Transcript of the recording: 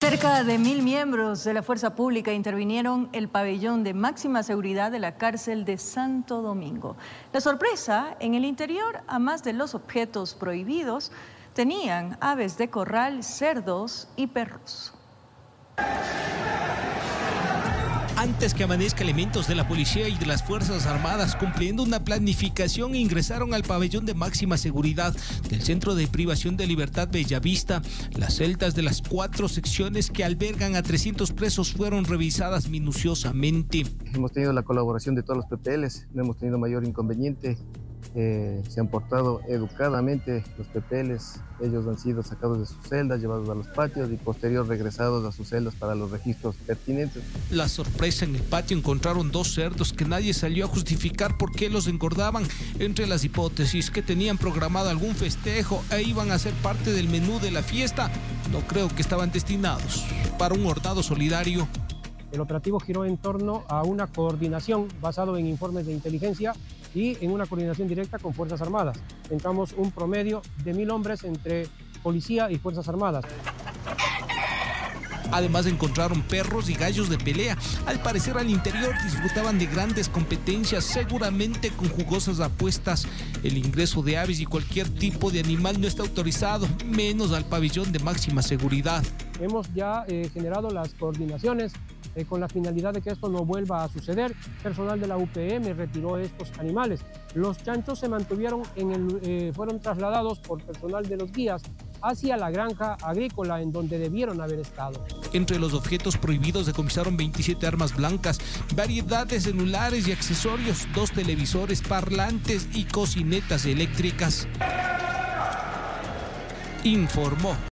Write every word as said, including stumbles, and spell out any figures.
Cerca de mil miembros de la fuerza pública intervinieron el pabellón de máxima seguridad de la cárcel de Santo Domingo. La sorpresa, en el interior, a más de los objetos prohibidos, tenían aves de corral, cerdos y perros. Antes que amanezca, elementos de la policía y de las Fuerzas Armadas, cumpliendo una planificación, ingresaron al pabellón de máxima seguridad del Centro de Privación de Libertad Bellavista. Las celdas de las cuatro secciones que albergan a trescientos presos fueron revisadas minuciosamente. Hemos tenido la colaboración de todos los P P Ls, no hemos tenido mayor inconveniente. Eh, se han portado educadamente los P P Ls, ellos han sido sacados de sus celdas, llevados a los patios y posterior regresados a sus celdas para los registros pertinentes. La sorpresa: en el patio encontraron dos cerdos que nadie salió a justificar por qué los engordaban. Entre las hipótesis, que tenían programado algún festejo e iban a ser parte del menú de la fiesta. No creo que estaban destinados para un hornado solidario. El operativo giró en torno a una coordinación basado en informes de inteligencia y en una coordinación directa con Fuerzas Armadas. Entramos un promedio de mil hombres entre policía y Fuerzas Armadas. Además encontraron perros y gallos de pelea. Al parecer, al interior disfrutaban de grandes competencias, seguramente con jugosas apuestas. El ingreso de aves y cualquier tipo de animal no está autorizado, menos al pabellón de máxima seguridad. Hemos ya eh, generado las coordinaciones eh, con la finalidad de que esto no vuelva a suceder. Personal de la U P M retiró estos animales. Los chanchos se mantuvieron en el, eh, fueron trasladados por personal de los guías hacia la granja agrícola en donde debieron haber estado. Entre los objetos prohibidos decomisaron veintisiete armas blancas, variedad de celulares y accesorios, dos televisores, parlantes y cocinetas eléctricas. Informó